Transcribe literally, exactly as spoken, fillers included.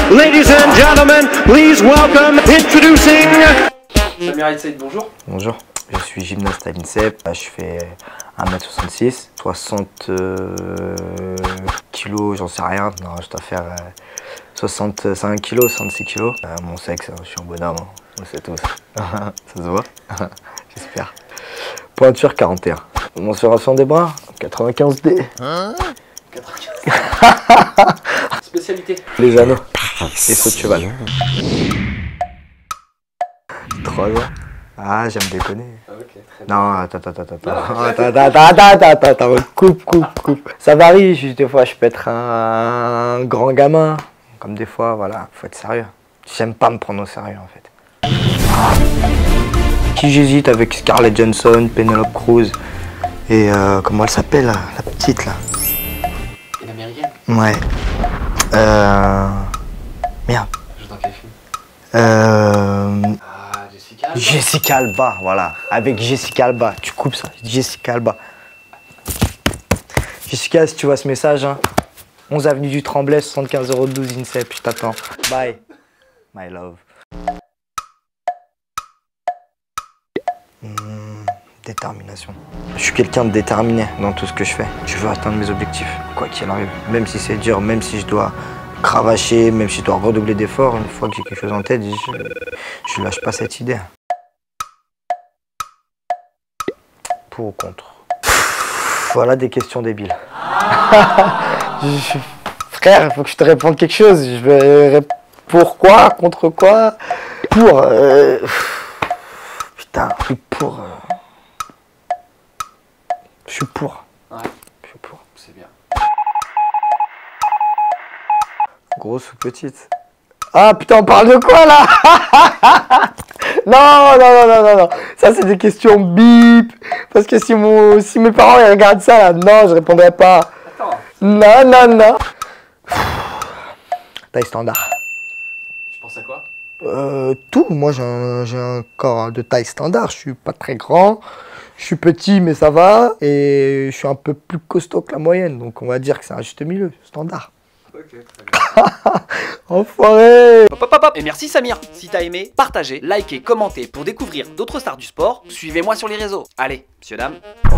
Ladies and gentlemen, please welcome, introducing... Samir El Said, bonjour. Bonjour, je suis gymnaste à l'INSEP, je fais un mètre soixante-six, soixante kilos, j'en sais rien, non, je dois faire euh, soixante-cinq kilos, soixante-six kilos. Euh, mon sexe, je suis un bonhomme, hein. On le sait tous, ça se voit, j'espère. Pointure quarante et un, mensuration des bras, quatre-vingt-quinze D. Hein quatre-vingt-quinze. Spécialité. Les anneaux et saut de cheval. trois ans. Ah, j'aime déconner. Ah, okay, non, attends, attends, attends, attends, attends, attends, attends, attends, attends, coupe, coupe, coupe. Ça varie, juste des fois je peux être un, un grand gamin, comme des fois, voilà, faut être sérieux. J'aime pas me prendre au sérieux en fait. Qui j'hésite avec Scarlett Johansson, Penelope Cruz et euh, comment elle s'appelle la, la petite là? Une américaine? Ouais. Euh... Merde. Je dans quel film? Euh... Ah, Jessica Alba. Jessica Alba, voilà. Avec Jessica Alba, tu coupes ça. Jessica Alba. Jessica, si tu vois ce message, hein, onze avenue du Tremblay, soixante-quinze zéro douze INSEP, je t'attends. Bye. My love. Mmh, détermination. Je suis quelqu'un de déterminé dans tout ce que je fais. Je veux atteindre mes objectifs, quoi qu'il arrive. Même si c'est dur, même si je dois cravacher, même si je dois redoubler d'efforts, une fois que j'ai quelque chose en tête, je, je lâche pas cette idée. Pour ou contre? Voilà des questions débiles. je, frère, il faut que je te réponde quelque chose. Je vais répondre pourquoi, contre quoi? Pour. Euh, putain, je suis pour. Euh, je suis pour. Ouais. Je suis pour. C'est bien. Grosse ou petite? Ah putain, on parle de quoi là? Non, non, non, non, non, non. Ça c'est des questions bip. Parce que si, mon, si mes parents ils regardent ça là, non, je répondrai pas. Attends. Non, non, non. Taille standard. Tu penses à quoi? Euh, tout. Moi j'ai un, j'ai un corps de taille standard. Je suis pas très grand. Je suis petit mais ça va. Et je suis un peu plus costaud que la moyenne. Donc on va dire que c'est un juste milieu, standard. Ok, très bien. Enfoiré. Hop, hop, hop, hop. Et merci Samir. Si t'as aimé, partagez, likez, commentez pour découvrir d'autres stars du sport. Suivez-moi sur les réseaux. Allez, messieurs, dames.